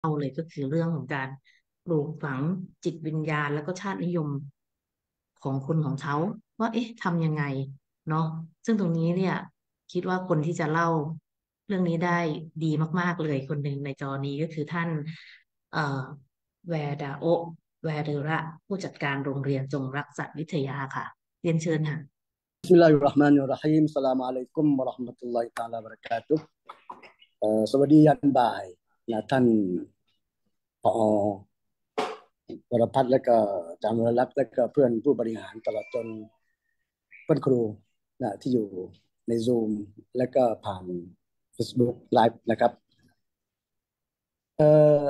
เอาเลยก็คือเรื่องของการปลูกฝังจิตวิญญาณแล้วก็ชาตินิยมของคนของเขาว่าเอ๊ะทำยังไงเนาะซึ่งตรงนี้เนี่ยคิดว่าคนที่จะเล่าเรื่องนี้ได้ดีมากๆเลยคนหนึ่งในจอนี้ก็คือท่านเอ่อแวร์ดาโอแวร์เดระผู้จัดการโรงเรียนจงรักสัตว์วิทยาค่ะเรียนเชิญค่ะ Bismillahirrahmanirrahim. Assalamualaikum warahmatullahi taala wabarakatuh. สวัสดียันบ่ายนะท่านผอวรพัฒน์และก็อาจารย์วรลักษณ์และก็เพื่อนผู้บริหารตลอดจนเพื่อนครูนะที่อยู่ใน Zoom และก็ผ่าน Facebook Live นะครับเอ่อ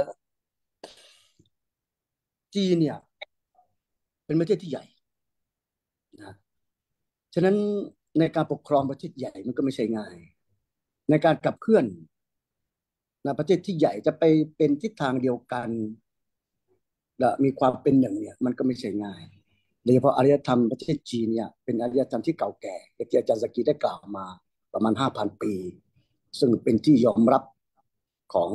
จีนเนี่ยเป็นประเทศที่ใหญ่นะฉะนั้นในการปกครองประเทศใหญ่มันก็ไม่ใช่ง่ายในการขับเคลื่อนนะประเทศที่ใหญ่จะไปเป็นทิศทางเดียวกัน และมีความเป็นหนึ่งเนี่ยมันก็ไม่ใช่ง่ายโดยเฉพาะอารยธรรมประเทศจีนเนี่ยเป็นอารยธรรมที่เก่าแก่ที่อาจารย์สกีได้กล่าวมาประมาณ5,000 ปีซึ่งเป็นที่ยอมรับของ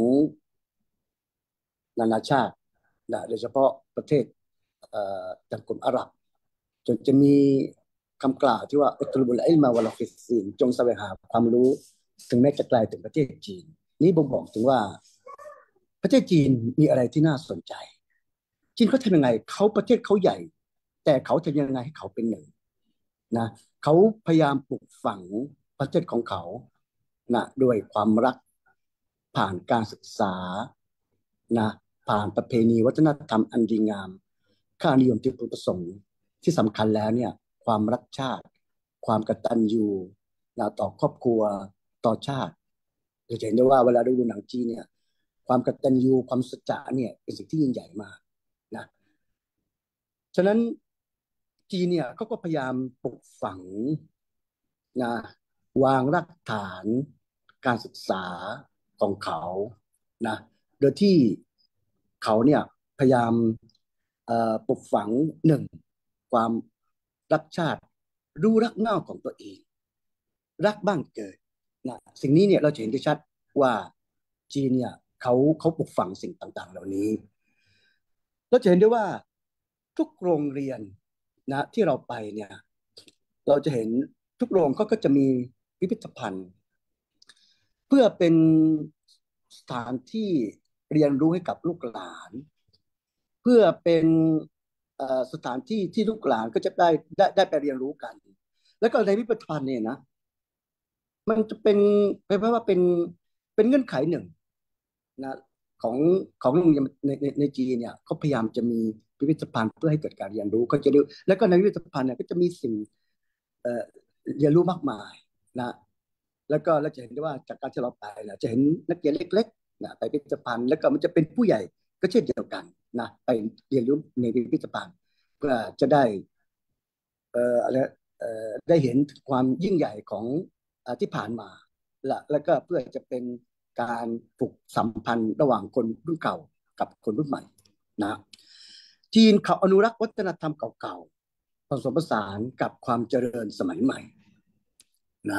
นานาชาตินะโดยเฉพาะประเทศทางกลุ่มอาหรับจนจะมีคำกล่าวที่ว่าอุตลุบุลอิลมาวะลาฟิสซีนจงแสวงหาความรู้ถึงแม้จะไกลถึงประเทศจีนนี้บ่งบอกถึงว่าประเทศจีนมีอะไรที่น่าสนใจ จีนเขาทำยังไงเขาประเทศเขาใหญ่แต่เขาทำยังไงให้เขาเป็นหนึ่งนะเขาพยายามปลูกฝังประเทศของเขานะด้วยความรักผ่านการศึกษานะผ่านประเพณีวัฒนธรรมอันดีงามค่านิยมที่พึงประสงค์ที่สำคัญแล้วเนี่ยความรักชาติความกตัญญูนะต่อครอบครัวต่อชาติจะเห็นได้ว่าเวลาเราดูหนังจีนเนี่ยความกตัญญูความสัจจะเนี่ยเป็นสิ่งที่ยิ่งใหญ่มากนะ ฉะนั้นจีนเนี่ยเขาก็พยายามปลูกฝังนะวางรากฐานการศึกษาของเขานะโดยที่เขาเนี่ยพยายามปลูกฝังหนึ่งความรักชาติรู้รักเหง้าของตัวเองรักบ้านเกิดนะสิ่งนี้เนี่ยเราจะเห็นได้ชัดว่าจีนเนี่ยเขาปลูกฝังสิ่งต่างๆเหล่านี้เราจะเห็นได้ว่าทุกโรงเรียนนะที่เราไปเนี่ยเราจะเห็นทุกโรงเขาก็จะมีพิพิธภัณฑ์เพื่อเป็นสถานที่เรียนรู้ให้กับลูกหลานเพื่อเป็นสถานที่ที่ลูกหลานก็จะได้ไปเรียนรู้กันแล้วก็ในพิพิธภัณฑ์เนี่ยนะมันจะเป็นเพราะว่าเป็นเงื่อนไขหนึ่งนะของของโรงเรียนในจีนเนี่ยเขาพยายามจะมีพิพิธภัณฑ์เพื่อให้เกิดการเรียนรู้เขาจะดูแล้วก็ในพิพิธภัณฑ์เนี่ยก็จะมีสิ่งเอ่อเรียนรู้มากมายนะแล้วก็เราจะเห็นได้ว่าจากการที่เราไปนะจะเห็นนักเรียนเล็กๆนะไปพิพิธภัณฑ์แล้วก็มันจะเป็นผู้ใหญ่ก็เช่นเดียวกันนะไปเรียนรู้ในพิพิธภัณฑ์เพื่อจะได้อะไรได้เห็นถึงความยิ่งใหญ่ของที่ผ่านมาแล้วก็เพื่อจะเป็นการผูกสัมพันธ์ระหว่างคนรุ่นเก่ากับคนรุ่นใหม่นะจีนเขาอนุรักษ์วัฒนธรรมเก่าๆผสมผสานกับความเจริญสมัยใหม่นะ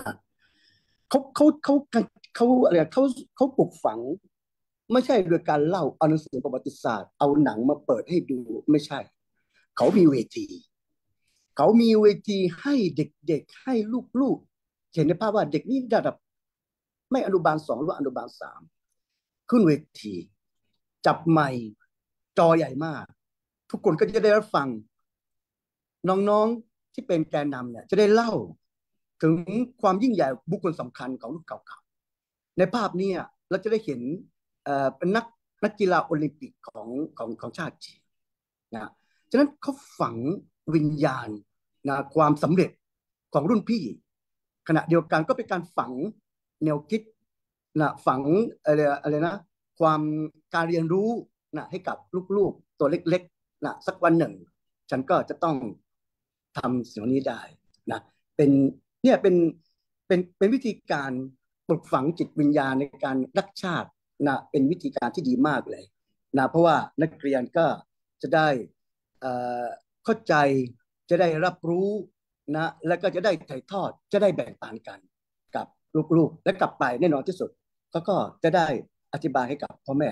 เขาอะไรเขาปลูกฝังไม่ใช่โดยการเล่าเอาหนังสือประวัติศาสตร์เอาหนังมาเปิดให้ดูไม่ใช่เขามีเวที เขามีเวทีให้เด็กๆให้ลูกๆเห็นในภาพว่าเด็กนี่ระดับไม่อนุบาล2หรือว่าอนุบาล3ขึ้นเวทีจับไมค์จอใหญ่มากทุกคนก็จะได้รับฟังน้องๆที่เป็นแกนนำเนี่ยจะได้เล่าถึงความยิ่งใหญ่บุคคลสำคัญของรุ่นเก่าๆในภาพนี้เราจะได้เห็นเป็นนักกีฬาโอลิมปิกของชาติจีนนะฉะนั้นเขาฝังวิญญาณนะความสำเร็จของรุ่นพี่ขณะเดียวกันก็เป็นการฝังแนวคิดนะฝังอะไรนะความการเรียนรู้นะให้กับลูกๆตัวเล็กๆนะสักวันหนึ่งฉันก็จะต้องทำสิ่งนี้ได้นะเป็นเนี่ยเป็นวิธีการปลุกฝังจิตวิญญาณในการรักชาตินะเป็นวิธีการที่ดีมากเลยนะเพราะว่านักเรียนก็จะได้เข้าใจจะได้รับรู้นะแล้วก็จะได้ถ่ายทอดจะได้แบ่งปันกันกับลูกๆและกลับไปแน่นอนที่สุดเขาก็จะได้อธิบายให้กับพ่อแม่ต่อ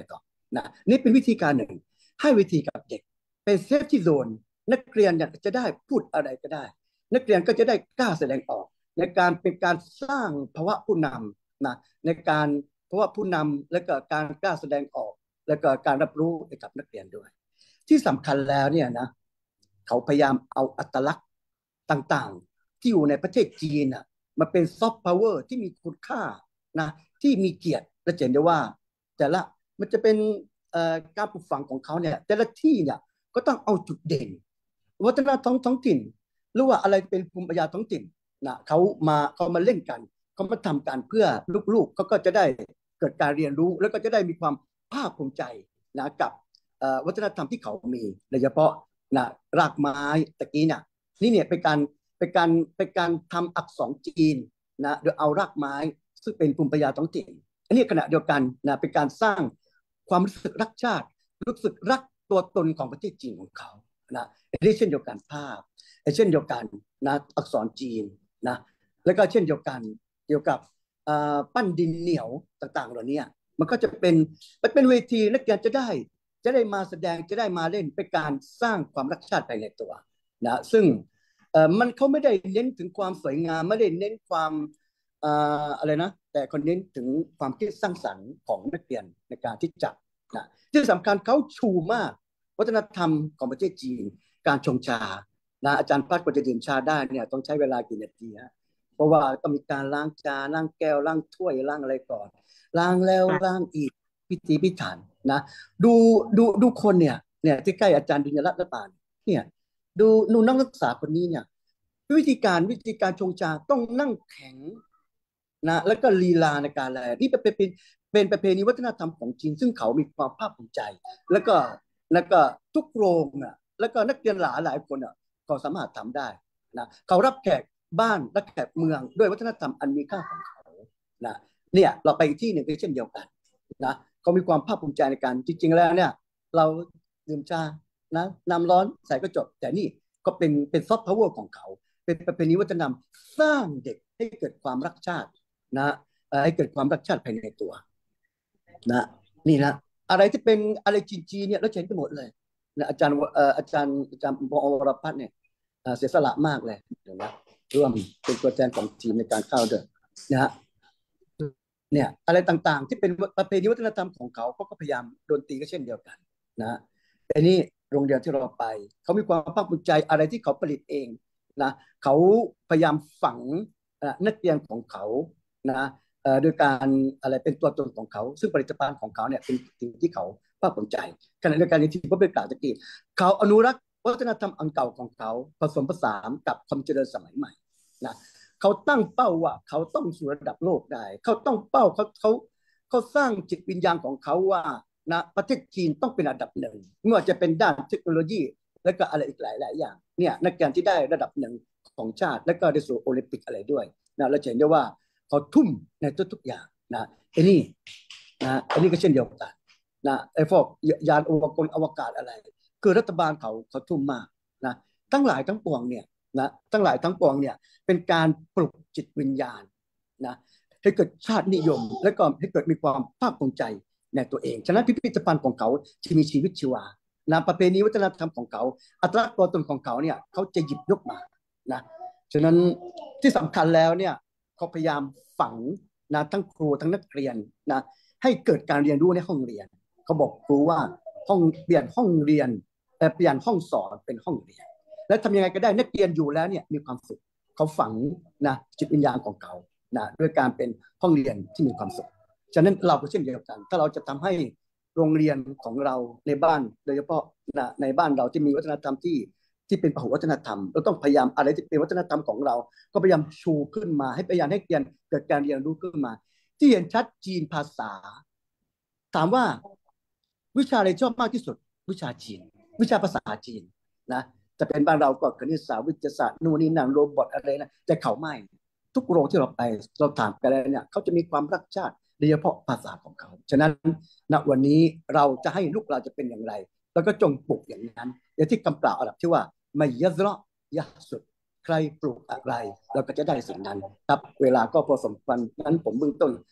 นะนี่เป็นวิธีการหนึ่งให้วิธีกับเด็กเป็นเซฟที่โซนนักเรียนเนี่ยจะได้พูดอะไรก็ได้นักเรียนก็จะได้กล้าแสดงออกในการเป็นการสร้างภาวะผู้นำนะในการภาวะผู้นำและก็การกล้าแสดงออกและก็การรับรู้ให้กับนักเรียนด้วยที่สำคัญแล้วเนี่ยนะเขาพยายามเอาอัตลักษณ์ต่างๆที่อยู่ในประเทศจีนมาเป็นซอฟต์พาวเวอร์ที่มีคุณค่านะที่มีเกียรติและเห็นได้ว่าแต่ละมันจะเป็นการปลูกฝังของเขาเนี่ยแต่ละที่เนี่ยก็ต้องเอาจุดเด่นวัฒนธรรมท้องถิ่นหรือว่าอะไรเป็นภูมิปัญญาท้องถิ่นนะเขามาเล่นกันเขามาทำกันเพื่อลูกๆเขาก็จะได้เกิดการเรียนรู้แล้วก็จะได้มีความภาคภูมิใจนะกับวัฒนธรรมที่เขามีโดยเฉพาะนะรากไม้ตะกี้เนี่ยนี่เนี่ยเป็นการทำอักษรจีนนะโดยเอารากไม้ซึ่งเป็นภูมิปัญญาท้องถิ่นอันนี้ขณะเดียวกันนะเป็นการสร้างความรู้สึกรักชาติรู้สึกรักตัวตนของประเทศจีนของเขานะอันนี้เช่นเดียวกันภาพเช่นเดียวกันนะอักษรจีนนะแล้วก็เช่นเดียวกันเกี่ยวกับปั้นดินเหนียวต่างๆเหล่านี้มันก็จะเป็นเวทีนักเรียนจะได้มาแสดงจะได้มาเล่นเป็นการสร้างความรักชาติภายในตัวนะซึ่งมันเขาไม่ได้เน้นถึงความสวยงามไม่ได้เน้นความอะไรนะแต่คนเน้นถึงความคิดสร้างสรรค์ของนักเรียนในการที่จะนะที่สำคัญเขาชูมากวัฒนธรรมของประเทศจีนการชงชานะอาจารย์พัดกว่าจะดื่มชาได้เนี่ยต้องใช้เวลากี่นาทีฮะเพราะว่าต้องมีการล้างจานล้างแก้วล้างถ้วยล้างอะไรก่อนล้างแล้วล้างอีกพิธีพิถันนะดูคนเนี่ยที่ใกล้อาจารย์ดุลยรัตน์และปานเนี่ยดูนักศึกษาคนนี้เนี่ยวิธีการชงชาต้องนั่งแข็งนะแล้วก็ลีลาในการอะไรนี่เป็นประเพณีวัฒนธรรมของจีนซึ่งเขามีความภาคภูมิใจแล้วก็ทุกโรงแล้วก็นักเรียนหลายคนก็สามารถทำได้นะเขารับแขกบ้านและแขกเมืองด้วยวัฒนธรรมอันมีค่าของเขานะเนี่ยเราไปอีกที่หนึ่งก็เช่นเดียวกันนะเขามีความภาคภูมิใจในการจริงๆแล้วเนี่ยเราดื่มชานะน้ำร้อนใส่ก็จบแต่นี่ก็เป็นซอฟต์พาวเวอร์ของเขาเป็นประเพณีวัฒนธรรมสร้างเด็กให้เกิดความรักชาตินะให้เกิดความรักชาติภายในตัวนะนี่นะอะไรที่เป็นอะไรจีนเนี่ยเราเห็นไปหมดเลยนะอาจารย์ปอวรพัฒน์เนี่ยเสียสละมากเลยเดี๋ยวนะร่วมเป็นตัวแทนของทีมในการเข้าด้วยนะฮะเนี่ยอะไรต่างๆที่เป็นประเพณีวัฒนธรรมของเขาก็พยายามดนตรีก็เช่นเดียวกันนะอันนี้โรงเรียนที่เราไปเขามีความภาคภูมิใจอะไรที่เขาผลิตเองนะเขาพยายามฝังนักเรียนของเขานะโดยการอะไรเป็นตัวตนของเขาซึ่งผลิตภัณฑ์ของเขาเนี่ยเป็นสิ่งที่เขาภาคภูมิใจขณะเดียวกันที่ผมได้กล่าวตะกี้เขาอนุรักษ์วัฒนธรรมอันเก่าของเขาผสมผสานกับความเจริญสมัยใหม่นะเขาตั้งเป้าว่าเขาต้องสู่ระดับโลกได้เขาต้องเป้าเขาสร้างจิตวิญญาณของเขาว่านะประเทศจีนต้องเป็นอันดับหนึ่งไม่ว่าจะเป็นด้านเทคโนโลยีและก็อะไรอีกหลายอย่างเนี่ยนักการที่ได้ระดับหนึ่งของชาติและก็ได้สู่โอลิมปิกอะไรด้วยนะเราเห็นได้ว่าเขาทุ่มในทุกๆอย่างนะอันนี้ก็เช่นเดียวกันนะไอ้พวกยานอวกาศอะไรคือรัฐบาลเขาทุ่มมากนะทั้งหลายทั้งปวงเนี่ยนะทั้งหลายทั้งปวงเนี่ยเป็นการปลุกจิตวิญญาณนะให้เกิดชาตินิยมและก็ให้เกิดมีความภาคภูมิใจในตัวเองฉะนั้นพิพิธภัณฑ์ของเขาจะมีชีวิตชีวานะประเพณีวัฒนธรรมของเขาอัตลักษณ์ตัวตนของเขาเนี่ยเขาจะหยิบยกมานะฉะนั้นที่สำคัญแล้วเนี่ยเขาพยายามฝังนะทั้งครูทั้งนักเรียนนะให้เกิดการเรียนรู้ในห้องเรียนเขาบอกครูว่าเปลี่ยนห้องเรียนเปลี่ยนห้องสอนเป็นห้องเรียนและทำยังไงก็ได้นักเรียนอยู่แล้วเนี่ยมีความสุขเขาฝังนะจิตวิญญาณของเขานะด้วยการเป็นห้องเรียนที่มีความสุขฉะนั้นเราก็เช่นเดียวกันถ้าเราจะทำให้โรงเรียนของเราในบ้านโดยเฉพาะในบ้านเราที่มีวัฒนธรรมที่เป็นพหุวัฒนธรรมเราต้องพยายามอะไรที่เป็นวัฒนธรรมของเราก็พยายามชูขึ้นมาให้พยายามให้เกิดการเรียนรู้ขึ้นมาที่เห็นชัดจีนภาษาถามว่าวิชาอะไรชอบมากที่สุดวิชาจีนวิชาภาษาจีนนะจะเป็นบ้านเราก็คณิตศาสตร์วิทยาศาสตร์นู่นนี่นั่นโรบอทอะไรนะแต่เขาไม่ทุกโรงที่เราไปเราถามกันแล้วเนี่ยเขาจะมีความรักชาติโดยเฉพาะภาษาของเขาฉะนั้นณวันนี้เราจะให้ลูกเราจะเป็นอย่างไรแล้วก็จงปลูกอย่างนั้นอย่างที่คำกล่าวอาหรับที่ว่าไม่ยัซระยะสุดใครปลูกอะไรเราก็จะได้สิ่งนั้นครับเวลาก็พอสมควรนั้นผมเบื้องต้น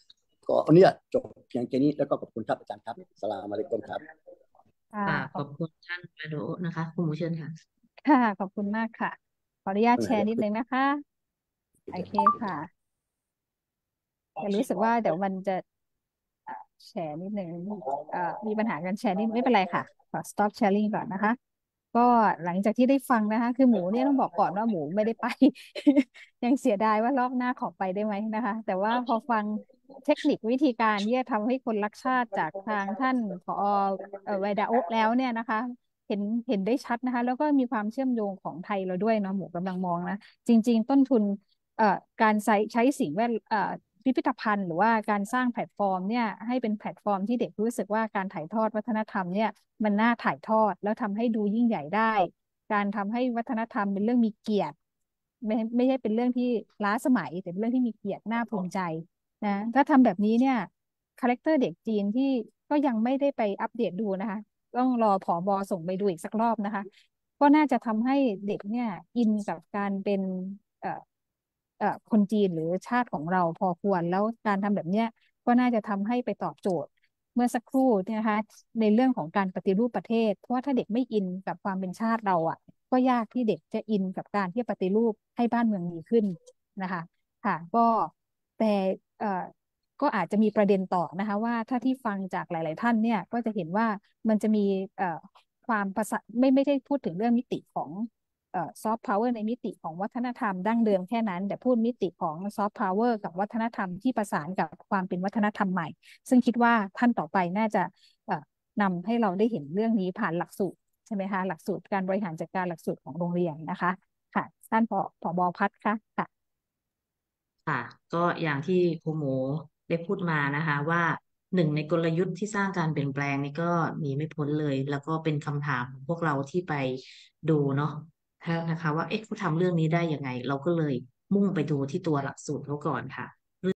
ก็อันนี้จบเพียงแค่นี้แล้วก็ขอบคุณครับอาจารย์ครับสลามอะลัยกุมครับค่ะค่ะขอบขอบคุณท่านวาโดนะคะคุณหมูเชิญค่ะค่ะขอบคุณมากค่ะขออนุญาตปัญหาเรื่องแชร์นิดนึงนะคะโอเคค่ะแต่รู้สึกว่าเดี๋ยวมันจะเอ่อแชร์นิดนึงมีปัญหาการแชร์นิดไม่เป็นไรค่ะขอ stop sharing ก่อนนะคะก็หลังจากที่ได้ฟังนะคะคือหมูเนี่ยต้องบอกก่อนว่าหมูไม่ได้ไปยังเสียดายว่ารอบหน้าขอไปได้ไหมนะคะแต่ว่าพอฟังเทคนิควิธีการที่จะทำให้คนรักชาติจากทางท่านผอไวดาโอะแล้วเนี่ยนะคะเห็นเห็นได้ชัดนะคะแล้วก็มีความเชื่อมโยงของไทยเราด้วยเนาะหมูกำลังมองนะจริงๆต้นทุนการใช้สิ่งแวดพิพิธภัณฑ์หรือว่าการสร้างแพลตฟอร์มเนี่ยให้เป็นแพลตฟอร์มที่เด็กรู้สึกว่าการถ่ายทอดวัฒนธรรมเนี่ยมันน่าถ่ายทอดแล้วทำให้ดูยิ่งใหญ่ได้การทำให้วัฒนธรรมเป็นเรื่องมีเกียรติไม่ใช่เป็นเรื่องที่ล้าสมัยแต่เป็นเรื่องที่มีเกียรติน่าภูมิใจนะถ้าทำแบบนี้เนี่ยคาแรคเตอร์เด็กจีนที่ก็ยังไม่ได้ไปอัปเดตดูนะคะต้องรอผอบอส่งไปดูอีกสักรอบนะคะก็น่าจะทำให้เด็กเนี่ยอินกับการเป็นเอ่อ คนจีนหรือชาติของเราพอควรแล้วการทำแบบเนี้ยก็น่าจะทำให้ไปตอบโจทย์เมื่อสักครู่เนยนะคะในเรื่องของการปฏิรูปประเทศเพราะว่าถ้าเด็กไม่อินกับความเป็นชาติเราอ่ะก็ยากที่เด็กจะอินกับการที่จะปฏิรูปให้บ้านเมืองดีขึ้นนะคะค่ะแต่เอ่อก็อาจจะมีประเด็นต่อนะคะว่าถ้าที่ฟังจากหลายๆท่านเนี่ยก็จะเห็นว่ามันจะมีความภาษาไม่ใช่พูดถึงเรื่องมิติของ ซอฟต์พาวเวอร์ในมิติของวัฒนธรรมดั้งเดิมแค่นั้นแต่พูดมิติของซอฟต์พาวเวอร์กับวัฒนธรรมที่ประสานกับความเป็นวัฒนธรรมใหม่ซึ่งคิดว่าท่านต่อไปน่าจะนำให้เราได้เห็นเรื่องนี้ผ่านหลักสูตรใช่ไหมคะหลักสูตรการบริหารจัดการหลักสูตรของโรงเรียนนะคะค่ะท่านผบพัฒน์ค่ะค่ะก็อย่างที่ครูหมูได้พูดมานะคะว่าหนึ่งในกลยุทธ์ที่สร้างการเปลี่ยนแปลงนี่ก็หนีไม่พ้นเลยแล้วก็เป็นคำถามของพวกเราที่ไปดูเนาะนะคะว่าเอ๊ะเขาทำเรื่องนี้ได้ยังไงเราก็เลยมุ่งไปดูที่ตัวหลักสูตรเขาก่อนค่ะ